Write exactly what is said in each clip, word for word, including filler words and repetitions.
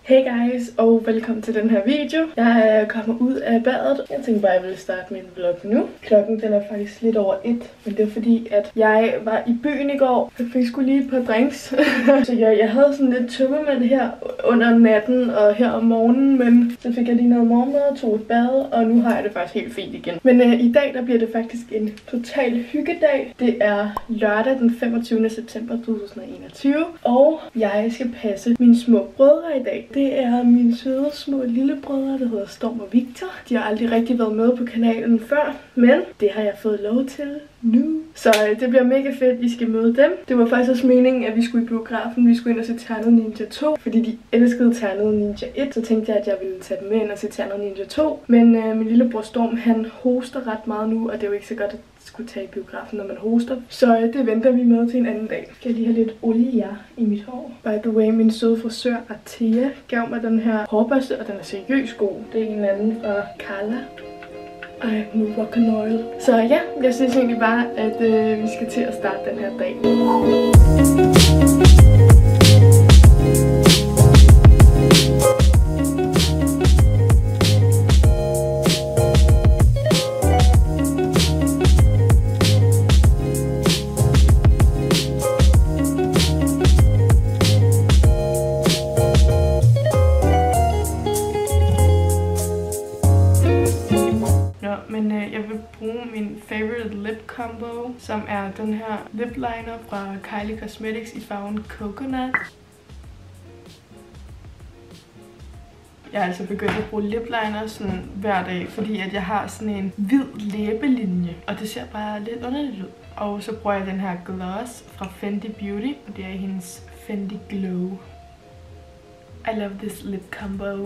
Hey guys, og velkommen til den her video. Jeg er kommet ud af badet. Jeg tænkte bare, at jeg ville starte min vlog nu. Klokken den er faktisk lidt over et, men det er fordi, at jeg var i byen i går. Jeg fik sgu lige et par drinks. Så jeg, jeg havde sådan lidt tømmermænd her under natten og her om morgenen, men så fik jeg lige noget morgenmad, tog et bad, og nu har jeg det faktisk helt fint igen. Men øh, i dag, der bliver det faktisk en total hyggedag. Det er lørdag den femogtyvende september to tusind og enogtyve, og jeg skal passe mine små brødre i dag. Det er mine søde små lillebrødre, der hedder Storm og Victor. De har aldrig rigtig været med på kanalen før, men det har jeg fået lov til nu. Så det bliver mega fedt, I skal møde dem. Det var faktisk også meningen, at vi skulle i biografen. Vi skulle ind og se Ternet Ninja to, fordi de elskede Ternet Ninja et. Så tænkte jeg, at jeg ville tage dem med ind og se Ternet Ninja to. Men øh, min lillebror Storm, han hoster ret meget nu, og det er jo ikke så godt at skulle tage i biografen, når man hoster. Så øh, det venter vi med til en anden dag. Skal jeg lige have lidt olie i mit hår. By the way, min søde frisør Artea gav mig den her hårbørste, og den er seriøst god. Det er en eller anden fra Carla. Ej, nu rock and oil. Så ja, jeg synes egentlig bare, at øh, vi skal til at starte den her dag. Men øh, jeg vil bruge min favorite lip combo, som er den her lip liner fra Kylie Cosmetics i farven Coconut. Jeg er altså begyndt at bruge lip liner sådan hver dag, fordi at jeg har sådan en hvid læbelinje, og det ser bare lidt underligt ud. Og så bruger jeg den her gloss fra Fenty Beauty, og det er hendes Fenty Glow. I love this lip combo.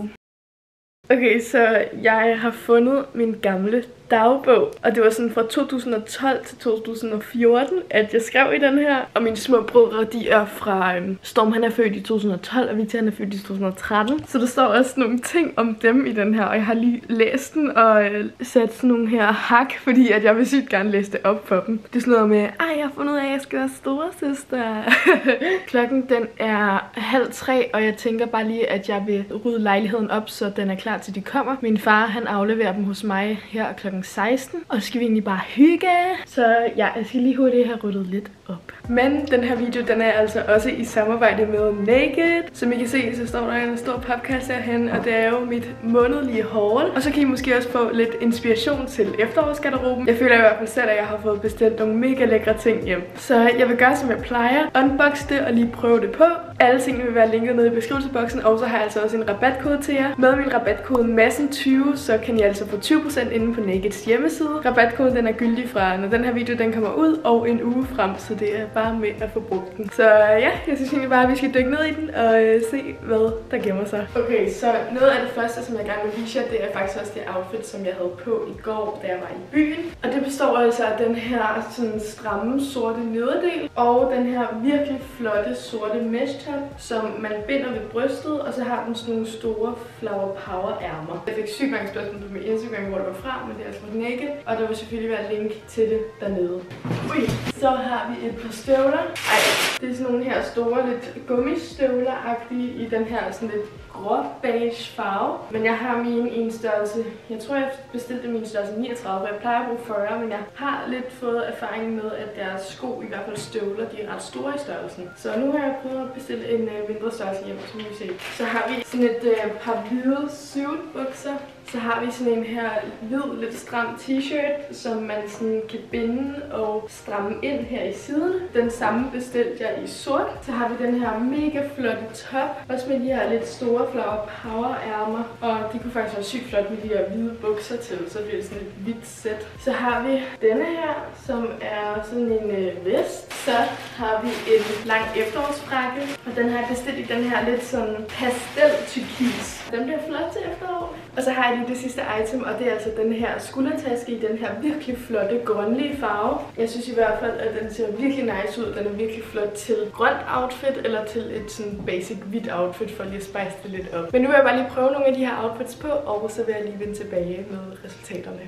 Okay, så jeg har fundet min gamle dagbog, og det var sådan fra to tusind og tolv til to tusind og fjorten, at jeg skrev i den her. Og mine små brødre, de er fra øhm, Storm, han er født i to tusind og tolv, og Victor, han er født i to tusind og tretten. Så der står også nogle ting om dem i den her, og jeg har lige læst den og øh, sat sådan nogle her hak, fordi at jeg vil sygt gerne læse det op for dem. Det er sådan noget med, ej, jeg har fundet ud af, at jeg skal være storesøster. Klokken, den er halv tre, og jeg tænker bare lige, at jeg vil rydde lejligheden op, så den er klar til de kommer. Min far, han afleverer dem hos mig her klokken seksten, og så skal vi egentlig bare hygge. Så ja, jeg skal lige hurtigt have ryddet lidt op. Men den her video, den er altså også i samarbejde med Naked. Som I kan se, så står der en stor papkasse herhen, og det er jo mit månedlige haul. Og så kan I måske også få lidt inspiration til efterårsgarderoben. Jeg føler i hvert fald selv, at jeg har fået bestilt nogle mega lækre ting hjem. Så jeg vil gøre, som jeg plejer. Unbox det og lige prøve det på. Alle tingene vil være linket nede i beskrivelsesboksen, og så har jeg altså også en rabatkode til jer. Med min rabatkode massen tyve, så kan I altså få tyve procent inde på Nakeds hjemmeside. Rabatkoden, den er gyldig fra, når den her video den kommer ud, og en uge frem, så det er bare med at få brugt den. Så ja, jeg synes egentlig bare, at vi skal dykke ned i den og øh, se, hvad der gemmer sig. Okay, så noget af det første, som jeg gerne vil vise jer, det er faktisk også det outfit, som jeg havde på i går, da jeg var i byen. Og det består altså af den her sådan stramme sorte nederdel, og den her virkelig flotte sorte mesh top, som man binder ved brystet, og så har den sådan nogle store flower power ærmer. Jeg fik sygt mange spørgsmål på min Instagram, hvor det var fra, men det er altså fra Naked, og der vil selvfølgelig være link til det dernede. Ui. Så har vi et par støvler. Ej, det er sådan nogle her store, lidt gummistøvler-agtige i den her sådan lidt grå beige farve. Men jeg har mine i en størrelse, jeg tror jeg bestilte min størrelse niogtredive, for jeg plejer at bruge fyrre, men jeg har lidt fået erfaring med, at deres sko, i hvert fald støvler, de er ret store i størrelsen. Så nu har jeg prøvet at bestille en øh, mindre størrelse hjem, som vi se. Så har vi sådan et øh, par hvide suitbukser. Så har vi sådan en her hvid, lidt stram t-shirt, som man sådan kan binde og stramme ind her i siden. Den samme bestilte jeg i sort. Så har vi den her mega flotte top, også med de her lidt store flower power ærmer. Og de kunne faktisk være sygt flot med de her hvide bukser til, så bliver det sådan et hvidt sæt. Så har vi denne her, som er sådan en øh, vest. Så har vi en lang efterårsfrakke, og den har jeg bestilt i den her lidt sådan pastel turkis. Den bliver flot til efterår. Og så har jeg lige det sidste item, og det er altså den her skuldertaske i den her virkelig flotte grønlige farve. Jeg synes i hvert fald, at den ser virkelig nice ud. Den er virkelig flot til grønt outfit, eller til et sådan basic hvidt outfit, for lige at spice det lidt op. Men nu vil jeg bare lige prøve nogle af de her outfits på, og så vil jeg lige vende tilbage med resultaterne.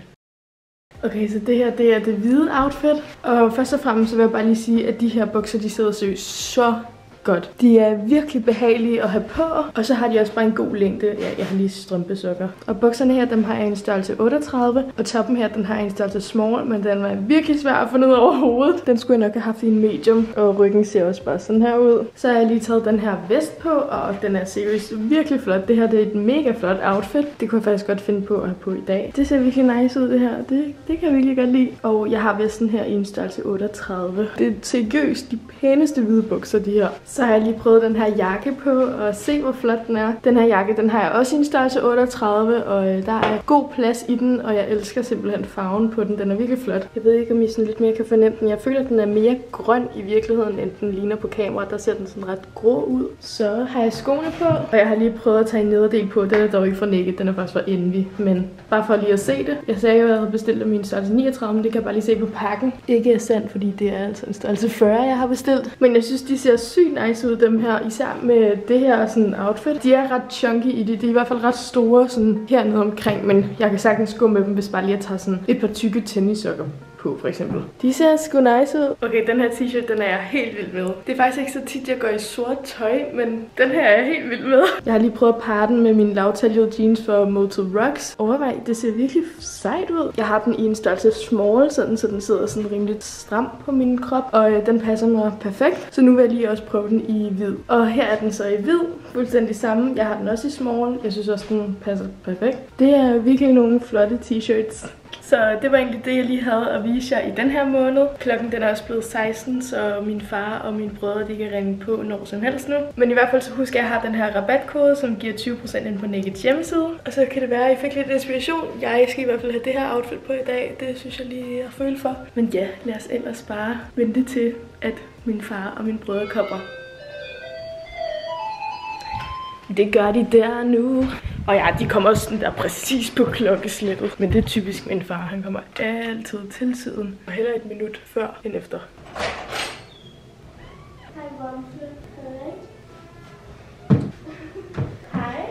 Okay, så det her, det er det hvide outfit. Og først og fremmest så vil jeg bare lige sige, at de her bukser, de sidder seriøst så godt. De er virkelig behagelige at have på, og så har de også bare en god længde. Ja, jeg har lige strømpesokker. Og bukserne her, dem har jeg en størrelse otteogtredive, og toppen her, den har jeg en størrelse small, men den var virkelig svær at få ned over hovedet. Den skulle jeg nok have haft i en medium, og ryggen ser også bare sådan her ud. Så har jeg lige taget den her vest på, og den er seriøst virkelig flot. Det her, det er et mega flot outfit. Det kunne jeg faktisk godt finde på at have på i dag. Det ser virkelig nice ud, det her. Det, det kan jeg virkelig godt lide. Og jeg har vesten her i en størrelse otteogtredive. Det er seriøst de pæneste hvide bukser, de her. Så har jeg lige prøvet den her jakke på, og se hvor flot den er. Den her jakke, den har jeg også i en størrelse otteogtredive, og der er god plads i den, og jeg elsker simpelthen farven på den. Den er virkelig flot. Jeg ved ikke, om I sådan lidt mere kan fornemme den. Jeg føler, at den er mere grøn i virkeligheden, end den ligner på kamera. Der ser den sådan ret grå ud. Så har jeg skoene på, og jeg har lige prøvet at tage en nederdel på. Den er dog ikke fra Naked, den er faktisk fra Envy, men bare for lige at se det. Jeg sagde jo, at jeg havde bestilt min størrelse niogtredive, men det kan jeg bare lige se på pakken. Ikke er sandt, fordi det er altså en størrelse fyrre, jeg har bestilt. Men jeg synes, de ser sygt nice ud, dem her. Især med det her sådan outfit. De er ret chunky i det. De er i hvert fald ret store sådan hernede omkring, men jeg kan sagtens gå med dem, hvis bare lige at tage sådan et par tykke tennissokker på, for eksempel. De ser sgu nice ud. Okay, den her t-shirt, den er jeg helt vild med. Det er faktisk ikke så tit, jeg går i sort tøj, men den her er jeg helt vild med. Jeg har lige prøvet at parre den med min lavtaljede jeans for Motel Rocks. Overvej, det ser virkelig sejt ud. Jeg har den i en størrelse small, sådan, så den sidder sådan rimelig stram på min krop, og øh, den passer mig perfekt. Så nu vil jeg lige også prøve den i hvid. Og her er den så i hvid, fuldstændig samme. Jeg har den også i small. Jeg synes også, den passer perfekt. Det er virkelig nogle flotte t-shirts. Så det var egentlig det, jeg lige havde at vise jer i den her måned. Klokken den er også blevet seksten, så min far og mine brødre, de kan ringe på når som helst nu. Men i hvert fald så husk, at jeg har den her rabatkode, som giver tyve procent ind på Nakeds hjemmeside. Og så kan det være, at I fik lidt inspiration. Jeg skal i hvert fald have det her outfit på i dag. Det synes jeg lige, jeg føler for. Men ja, lad os ellers bare vente til, at min far og mine brødre kommer. Det gør de der nu. Og ja, de kommer også sådan der præcis på klokkeslættet. Men det er typisk min far. Han kommer altid til tiden. Og heller et minut før end efter. Hej, Bamse. Hej.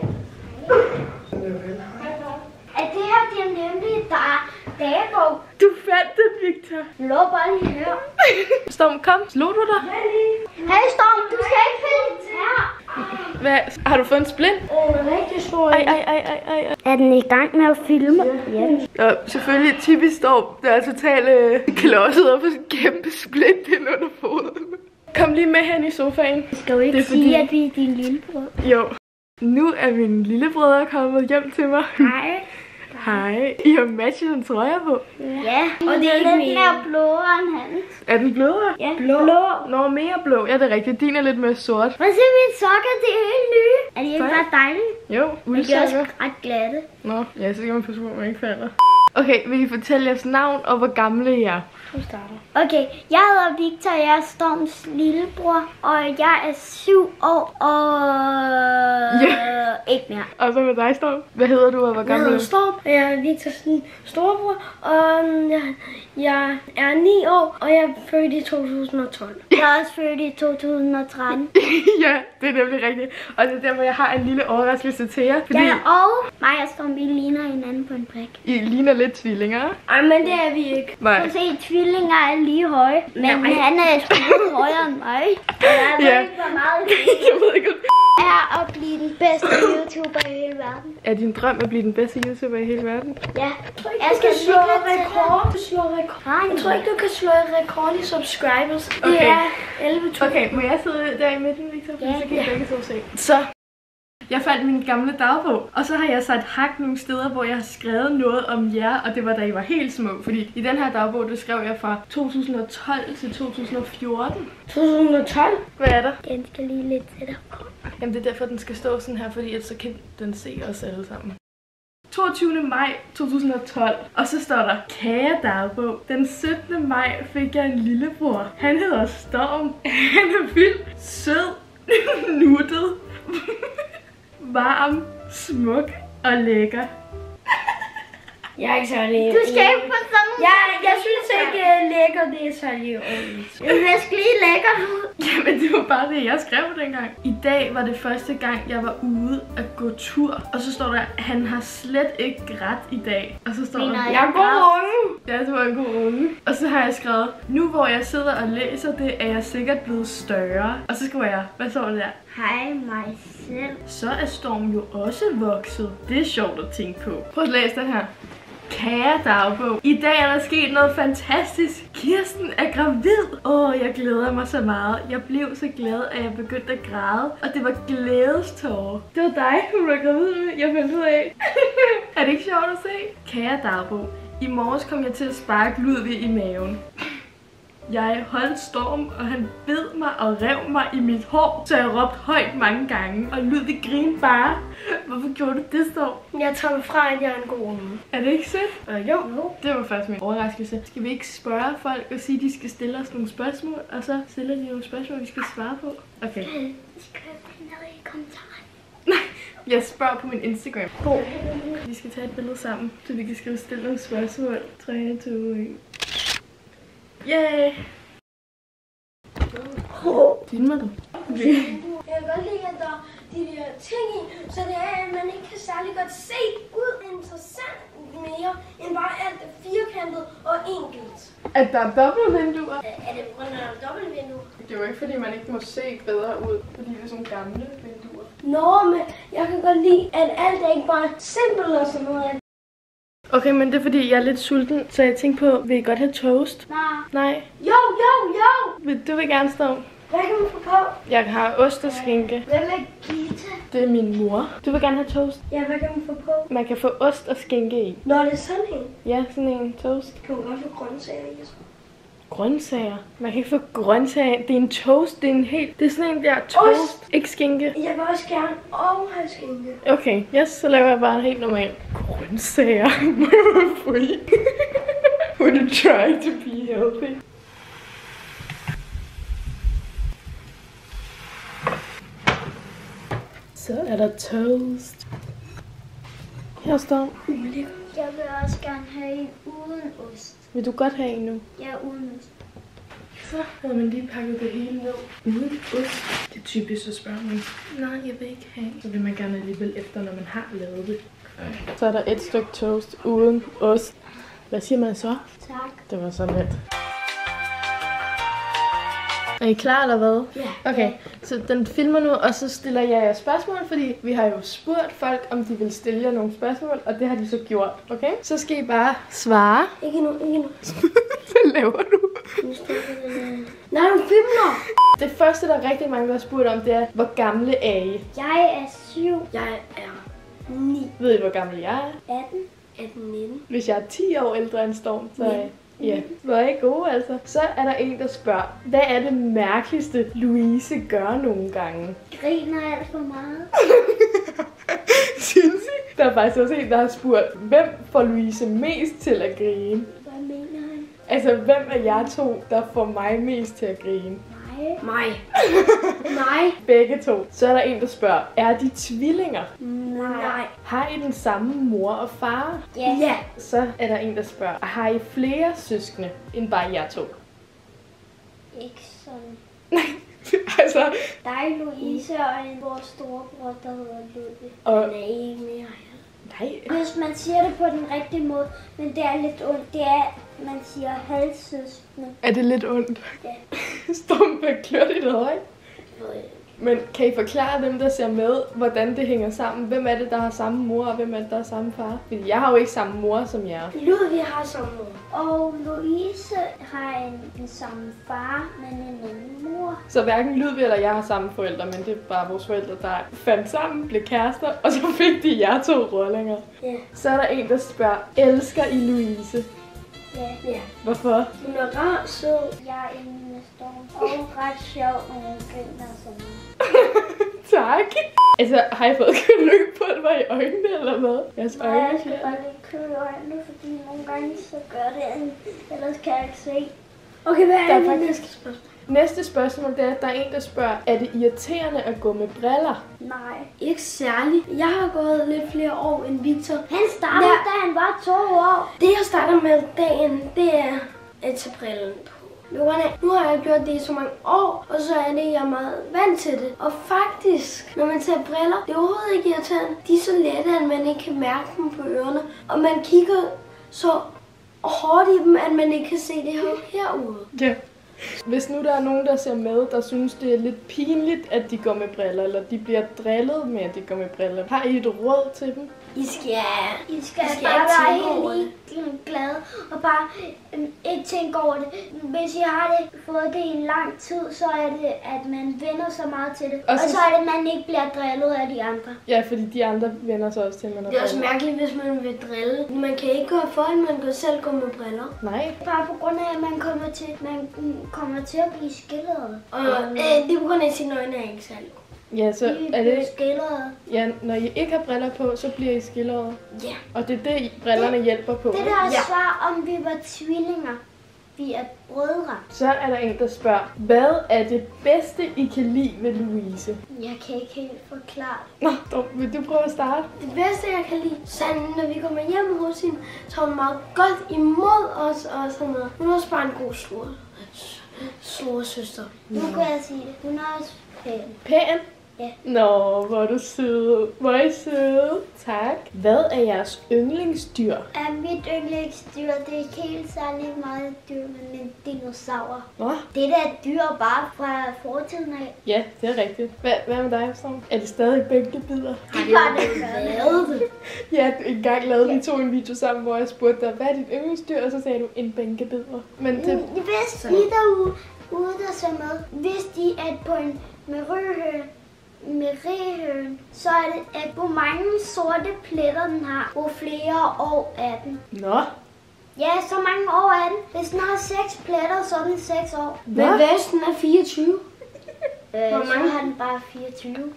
Er det her det er nemlig der dagebog? Du fandt den, Victor. Lå bare lige her. Storm, kom. Slog du dig? Hey Storm, du skal ikke finde her. Hvad? Har du fået en splint? En rigtig stor. Ej, ej, ej, ej, ej. Er den i gang med at filme? Ja. Ja. Og selvfølgelig typisk Storm, der er totalt øh, klodset og får sådan en kæmpe splint ind under foden. Kom lige med hen i sofaen. Skal du ikke det er sige, fordi... at vi er din lillebror? Jo. Nu er mine lillebrødre kommet hjem til mig. Hej. Hej. I har matchet en trøje på. Ja, og det er lidt mere blåere end hans. Er den blødere? Ja, blå. blå. Nå, mere blå. Ja, det er rigtigt. Din er lidt mere sort. Prøv at se mine sokker, det er helt nye. Er de ikke bare dejlige? Jo, uldsokker. De er også ret glatte. Nå, ja, så skal man passe på, at man ikke falder. Okay, vil I fortælle jeres navn og hvor gamle I er? Du starter. Okay, jeg hedder Victor, jeg er Storms lillebror, og jeg er syv år og yeah. ikke mere. Og så med dig, Storm. Hvad hedder du og hvor gammel er du? Jeg hedder Storm, og jeg er Victors storebror, og jeg, jeg er ni år, og jeg er født i to tusind og tolv. Jeg er også født i to tusind og tretten. Ja, det er nemlig rigtigt. Og det er derfor, jeg har en lille overraskelse til jer. Fordi ja, og mig og Storm, vi ligner hinanden på en prik. I ligner lidt tvillinger. Ej, men det er vi ikke. Nej. Du se, tvillinger er lige høje, men nej. Han er sgu højere end mig. Og jeg ved ja. ikke, hvor meget jeg ved ikke, er at blive den bedste YouTuber i hele verden. Er din drøm at blive den bedste YouTuber i hele verden? Ja. Jeg skal slå rekord. Slå rekord. Jeg tror ikke, du kan slå rekord i subscribers. Okay. Det er elleve tusind. Okay, må jeg sidde der i midten, Victor? Ja, så kan ja. jeg begge så se. Så. Jeg fandt min gamle dagbog, og så har jeg sat hak nogle steder, hvor jeg har skrevet noget om jer, og det var da I var helt små, fordi i den her dagbog, der skrev jeg fra to tusind og tolv til to tusind og fjorten. to tusind og tolv? Hvad er der? Den skal lige lidt tættere på. Jamen det er derfor, den skal stå sådan her, fordi så kan den se os alle sammen. toogtyvende maj to tusind og tolv, og så står der kære dagbog. Den syttende maj fik jeg en lillebror. Han hedder Storm. Han er vild, sød, nuttet, varm, smuk og lækker. Jeg er ikke særlig... Du skal ikke på sådan noget. Jeg, jeg synes ikke, at lækker det er særlig ordentligt. Jeg skal lige lækker ud. Jamen, det var bare det, jeg skrev dengang. I dag var det første gang, jeg var ude at gå tur. Og så står der, han har slet ikke grædt i dag. Og så står der, jeg går unge. Ja, det var en god unge. Og så har jeg skrevet, nu hvor jeg sidder og læser det, er jeg sikkert blevet større. Og så skriver jeg, hvad står der der? Hej mig selv. Så er Storm jo også vokset. Det er sjovt at tænke på. Prøv at læse den her. Kære dagbog. I dag er der sket noget fantastisk. Kirsten er gravid. Åh, jeg glæder mig så meget. Jeg blev så glad, at jeg begyndte at græde. Og det var glædestårer. Det var dig, hun var gravid med. Jeg fandt ud af. Er det ikke sjovt at se? Kære dagbog. I morges kom jeg til at sparke Ludvig i maven. Jeg holdt Storm, og han bed mig og rev mig i mit hår, så jeg råbte højt mange gange, og Ludvig grinede bare. Hvorfor gjorde du det, Storm? Jeg tager mig fra, at jeg er en god unge. Er det ikke sødt? Øh, jo. jo. Det var først min overraskelse. Skal vi ikke spørge folk og sige, at de skal stille os nogle spørgsmål, og så stiller de nogle spørgsmål, vi skal svare på? Okay. I skal finde i kommentaren. Nej, jeg spørger på min Instagram. God. Vi skal tage et billede sammen, så vi kan skrive stille nogle spørgsmål. tre, to, et. Yay! Filmer du? Okay. Jeg kan godt lide, at der er de der ting i, så det er, at man ikke kan særlig godt se ud interessant mere, end bare alt det firkantet og enkelt. At der er dobbeltvinduer? Er det på grund af dobbeltvinduer? Det er jo ikke fordi, man ikke må se bedre ud, fordi det er sådan gamle vinduer. Nå, men jeg kan godt lide, at alt er ikke bare simpelt og sådan noget. Okay, men det er fordi, jeg er lidt sulten, så jeg tænkte på, vil I godt have toast? Nej. Nej. Jo, jo, jo! Vil, du vil gerne stå? Hvad kan man få på? Jeg har ost og skinke. Hvem er Gita? Det er min mor. Du vil gerne have toast? Ja, hvad kan man få på? Man kan få ost og skinke i. Nå, det er sådan en. Ja, sådan en toast. Kan man godt få grøntsager i? Grøntsager? Man kan ikke få grøntsager. Det er en toast. Det er en helt... Det er sådan en der toast. Ost. Ikke skinke. Jeg vil også gerne og have skinke. Okay, yes, så laver jeg bare en helt normal grøntsager. Free. Would you try to be healthy? Så er der toast. Her står. Jeg vil også gerne have en uden ost. Vil du godt have en nu? Ja, uden ost. Så havde man lige pakket det hele ned. Uden ost. Det er typisk, så spørger man. Nej, jeg vil ikke have. Så vil man gerne alligevel efter, når man har lavet det. Okay. Så er der et stykke toast uden ost. Hvad siger man så? Tak. Det var så let. Er I klar eller hvad? Ja. Okay, så den filmer nu, og så stiller jeg jer spørgsmål, fordi vi har jo spurgt folk, om de vil stille jer nogle spørgsmål, og det har de så gjort, okay? Så skal I bare svare. Ikke nu, ikke nu. Hvad laver du? Nu står det. Nej, du filmer! Det første, der er rigtig mange, der har spurgt om, det er, hvor gamle er I? Jeg er syv. Jeg er ni. Ved I, hvor gammel jeg er? atten. atten, nitten. Hvis jeg er ti år ældre end Storm, så er jeg... Ja, hvor er I gode altså. Så er der en, der spørger, hvad er det mærkeligste, Louise gør nogle gange? Griner alt for meget. Synes I? Der er faktisk også en, der har spurgt, hvem får Louise mest til at grine? Hvad mener han? Altså, hvem af jer to, der får mig mest til at grine? Mig. Mig. Mig. Begge to. Så er der en, der spørger, er de tvillinger? Nej. Har I den samme mor og far? Ja. Ja. Så er der en, der spørger, har I flere søskende end bare jer to? Ikke sådan. Nej, altså... Dig, Louise og en vores storebror, der hedder Ludvig. Og... Han er ikke mere. Nej. Hvis man siger det på den rigtige måde, men det er lidt ondt, det er, man siger halvsøskende. Er det lidt ondt? Ja. Stumpe klør dit øje. Det ved jeg. Men kan I forklare dem, der ser med, hvordan det hænger sammen? Hvem er det, der har samme mor, og hvem er det, der har samme far? Fordi jeg har jo ikke samme mor som jer. Ludvig har samme mor. Og Louise har en, den samme far, men en anden mor. Så hverken Ludvig eller jeg har samme forældre, men det er bare vores forældre, der fandt sammen, blev kærester, og så fik de jer to rollinger. Ja. Så er der en, der spørger, elsker I Louise? Ja. Ja. Hvorfor? Hun er rar, sød. Jeg er inde med Storm. Og ret sjov, men hun griner så meget. Tak. Altså, har I fået kølløbpulver i øjnene, eller hvad? Jeres Nej, øjne jeg skal bare lige køle i øjnene, fordi nogle gange så gør det andet. Ellers kan jeg ikke se. Okay, hvad er, Der er det faktisk- næste spørgsmål? Næste spørgsmål, det er, at der er en, der spørger, er det irriterende at gå med briller? Nej, ikke særligt. Jeg har gået lidt flere år end Victor. Han startede, ja. Da han var to år. Det, jeg starter med dagen, det er at tage brillen på. Nu har jeg gjort det i så mange år, og så er det, jeg er meget vant til det. Og faktisk, når man tager briller, det er overhovedet ikke irriterende. De er så lette, at man ikke kan mærke dem på ørerne. Og man kigger så hårdt i dem, at man ikke kan se det her herude. Ja. Hvis nu der er nogen, der ser med, der synes, det er lidt pinligt, at de går med briller, eller de bliver drillet med, at de går med briller, har I et råd til dem? I skal, I skal, I skal bare være ikke tænke over helt lige glade og bare øhm, ikke tænke over det. Hvis I har det, fået det i en lang tid, så er det, at man vender så meget til det. Og, Og så- og så er det, at man ikke bliver drillet af de andre. Ja, fordi de andre vender sig også til, at man har Det er også briller. mærkeligt, hvis man vil drille. Man kan ikke gå for, at man kan selv gå med briller. Nej. Bare på grund af, at man kommer til, man mm, kommer til at blive skildret. Og øh, det er på grund af, at sine øjne er ikke særlig gode. Ja, så I er bliver det... skildret. Ja, når I ikke har briller på, så bliver I skildret. Ja. Og det er det, brillerne hjælper på. Det ikke? der Ja. svar, om vi var tvillinger. Vi er brødre. Så er der en, der spørger, hvad er det bedste, I kan lide med Louise? Jeg kan ikke helt forklare det. Nå, dog, vil du prøve at starte? Det bedste, jeg kan lide, så når vi kommer hjem hos hende, så er hun meget godt imod os og sådan noget. Hun er også bare en god slur. Slur søster. Nu kan jeg sige det. Hun er også pæn. Pæn? Ja. Nå, hvor er du sød. Hvor er I søde. Tak. Hvad er jeres yndlingsdyr? Er mit yndlingsdyr, det er ikke helt særlig meget dyr, men en dinosaur. Nå, Det der er dyr bare fra fortiden af. ja, det er rigtigt. Hvad, hvad med dig, Storm? Er det stadig bænkebider? Det var det været. Ja, en gang lavede vi to en video sammen, hvor jeg spurgte dig, hvad er dit yndlingsdyr? Og så sagde du en bænkebider. Men det... Hvis I derude, ude der ser med, hvis de er på en merihøn, merihøn, så er det, at hvor mange sorte pletter den har, hvor flere år er den. Nå, Ja, så mange år er den. Hvis den har seks pletter, så er den seks år. Men Hva? vesten er fireogtyve. Øh, Hvor så mange? har den bare fireogtyve.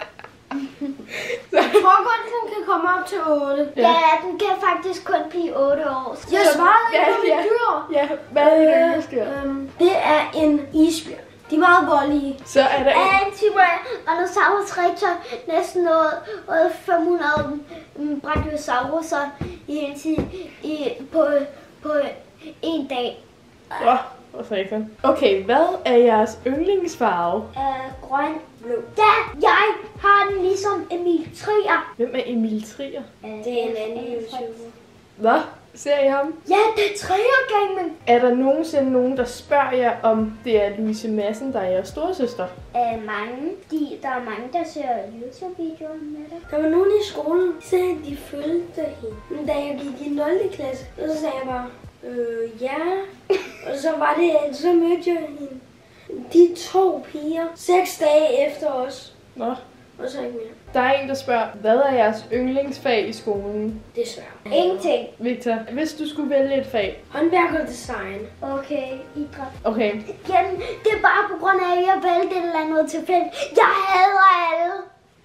Jeg tror godt, den kan komme op til otte. Ja. Ja, den kan faktisk kun blive otte år. Så Jeg svarede Ja, ikke på mit ja. dyr. ja, hvad er dit yndlingsdyr? Øhm, det er en isbjørn. De er meget voldelige. Så er der en... Antityrannosaurus rex næsten noget, noget fem hundrede mm, brachiosauruser i en tid i, på, på en dag. Åh, hvor satan. Okay, hvad er jeres yndlingsfarve? Uh, grøn, blå. Ja, jeg har den ligesom Emil Trier. Hvem er Emil Trier? Det er en anden YouTuber. Hvad? Ser I ham? Ja, det er Trier Gaming. Er der nogensinde nogen, der spørger jer, om det er Louise Madsen, der er jeres storesøster? Uh, mange. De, der er mange, der ser YouTube-videoer med det. Der var nogen i skolen, der sagde, at de følte hende. Men da jeg gik i nul klasse, så sagde jeg bare, øh, ja. Og så var det, så mødte jeg hende. De to piger, seks dage efter os. Nå. Og så ikke mere. Der er en, der spørger, hvad er jeres yndlingsfag i skolen? Desværre. Ingenting. Victor, hvis du skulle vælge et fag. Håndværk og design. Okay, idræt. Okay. Igen, det er bare på grund af, at jeg valgte et eller andet tilfældigt. Jeg hader alle.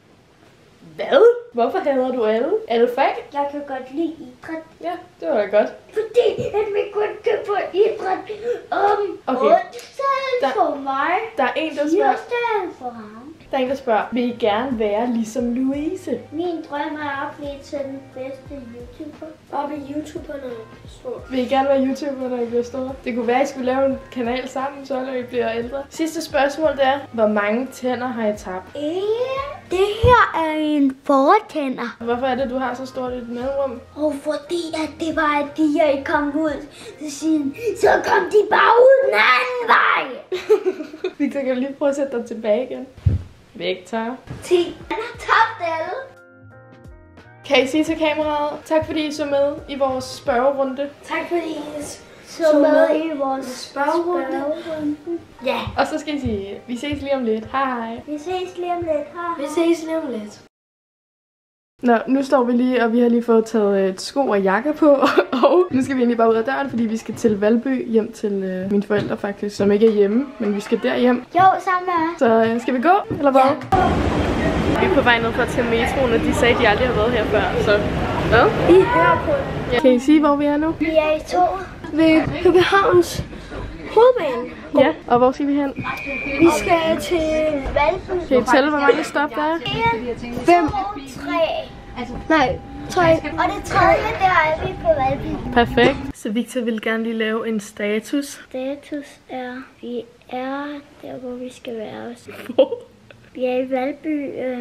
Hvad? Hvorfor hader du alle? Alle fag? Jeg kan godt lide idræt. Ja, det var da godt. Fordi at vi kun kan få idræt om Okay. onsdagen Der- for mig. Der er en, der spørger, Tirsdagen for ham. der er en, der spørger, vil I gerne være ligesom Louise? Min drøm er at blive til den bedste YouTuber. Bare med YouTuberne er stor. Vil I gerne være YouTuber, når I bliver store? Det kunne være, at I skulle lave en kanal sammen, så når I bliver ældre. Sidste spørgsmål, det er, hvor mange tænder har I tabt? Ja, det her er en fortænder. Hvorfor er det, du har så stort et mellemrum? Og fordi at det var, at de her ikke kom ud til siden, så kom de bare ud den anden vej. Victor, kan du lige prøve at sætte dig tilbage igen? Victor. ti. Han har tabt alle. Kan I sige til kameraet, tak fordi I så med i vores spørgerunde. Tak fordi I Så, Så med med i vores spørgerunde. spørgerunde. Ja, Og så skal I sige, vi ses lige om lidt. Hej hej. Vi ses lige om lidt. Hej. vi ses lige om lidt. Nå, nu står vi lige, og vi har lige fået taget øh, sko og jakker på, og nu skal vi egentlig bare ud af døren, fordi vi skal til Valby, hjem til øh, mine forældre faktisk, som ikke er hjemme, men vi skal derhjem. Jo, sammen med os. Så øh, skal vi gå, eller hvad? Ja. Vi er på vej ned for at tage metroen, og de sagde, at de aldrig har været her før, så hvad? Vi hører på Ja. Kan I sige, hvor vi er nu? Vi er i toget. ved Københavns hovedbane. Ja, og hvor skal vi hen? Vi skal til Valby. Kan I tælle, hvor mange stop der er? fem. tre. Nej, tre. Og det tredje, der er vi på Valby. Perfekt. Så Victor vil gerne lige lave en status. Status er, vi er der, hvor vi skal være også. Vi er i Valby. Øhm,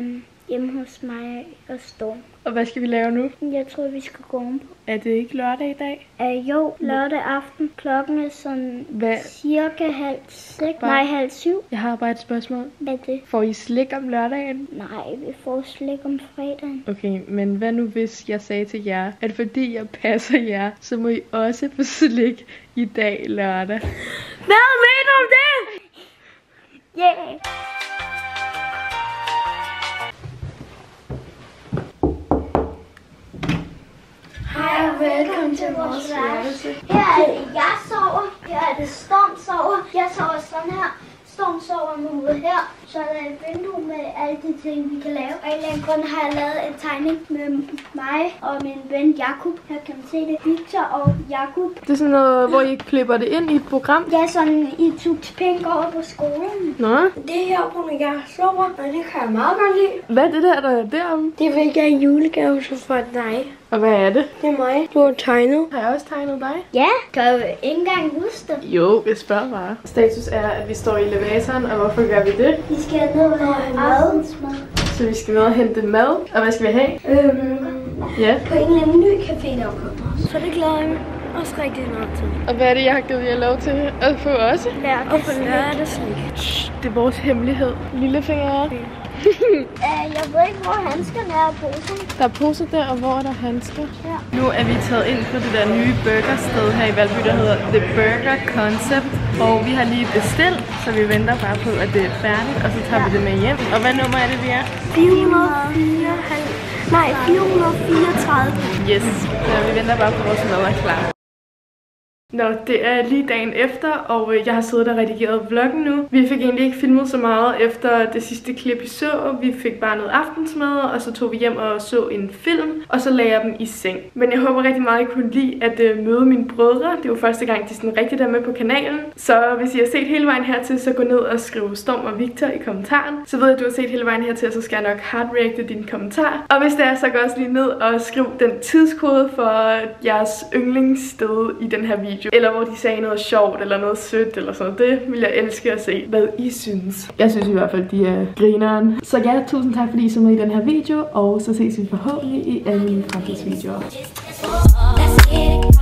hjemme hos mig og Storm. Og hvad skal vi lave nu? Jeg tror, vi skal gå ovenpå. Er det ikke lørdag i dag? Uh, jo, lørdag aften. Klokken er sådan Hvad? cirka halv seks. Nej, halv syv. Jeg har bare et spørgsmål. Hvad er det? Får I slik om lørdagen? Nej, vi får slik om fredagen. Okay, men hvad nu hvis jeg sagde til jer, at fordi jeg passer jer, så må I også få slik i dag lørdag? Hvad mener du om det? Yeah! Hej og velkommen til vores værelse. Her er det, jeg sover. Her er det, Storm sover. Jeg sover sådan her. Storm sover med hovedet her. Så er der et vindue med alle de ting, vi kan lave. Og i en grund har jeg lavet en tegning med mig og min ven Jakob. Her kan man se det. Victor og Jakob. Det er sådan noget, hvor I klipper det ind i et program? Ja, sådan i tog penge over på skolen. Nå. Det her på når jeg sover, og det kan jeg meget godt lide. Hvad er det der, der er derom? Det fik jeg i julegave så for dig. Og hvad er det? Det er mig. Du har tegnet. Har jeg også tegnet dig? Ja, kan jeg ikke engang huske det. Jo, jeg spørger bare. Status er, at vi står i elevatoren, og hvorfor gør vi det? Vi skal ned og have aftensmad. Så vi skal ned og hente mad. Og hvad skal vi have? Øhm, Ja. på en eller anden ny café, der kommer. Så det glæder jeg mig også rigtig meget til. Og hvad er det, jeg har givet jer lov til at få også? Og på lørdagslik. Shh, det er vores hemmelighed. Lillefinger. Uh, jeg ved ikke, hvor handskerne er på poserne. Der er poser der, og hvor er der handsker? Ja. Nu er vi taget ind på det der nye burgersted her i Valby, der hedder The Burger Concept. Og vi har lige bestilt, så vi venter bare på, at det er færdigt, og så tager vi det med hjem. Og hvad nummer er det, vi er? fire hundrede og fireoghalvtreds. Nej, fire hundrede og fireogtredive. Yes, så vi venter bare på, at vores mad er klar. Nå, det er lige dagen efter, og jeg har siddet og redigeret vloggen nu. Vi fik egentlig ikke filmet så meget efter det sidste klip, I så. Vi fik bare noget aftensmad, og så tog vi hjem og så en film, og så lagde jeg dem i seng. Men jeg håber rigtig meget, at I kunne lide at uh, møde mine brødre. Det er jo første gang, de sådan rigtig er med på kanalen. Så hvis I har set hele vejen hertil, så gå ned og skriv Storm og Victor i kommentaren. Så ved jeg, at du har set hele vejen hertil, så skal jeg nok hard-reacte dine kommentarer. Og hvis det er, så gå også lige ned og skriv den tidskode for jeres yndlingssted i den her video. Eller hvor de sagde noget sjovt, eller noget sødt, eller sådan noget. Det vil jeg elske at se, hvad I synes. Jeg synes i hvert fald, de er grineren. Så ja, tusind tak, fordi I så med i den her video, og så ses vi forhåbentlig i alle mine fremtidsvideoer.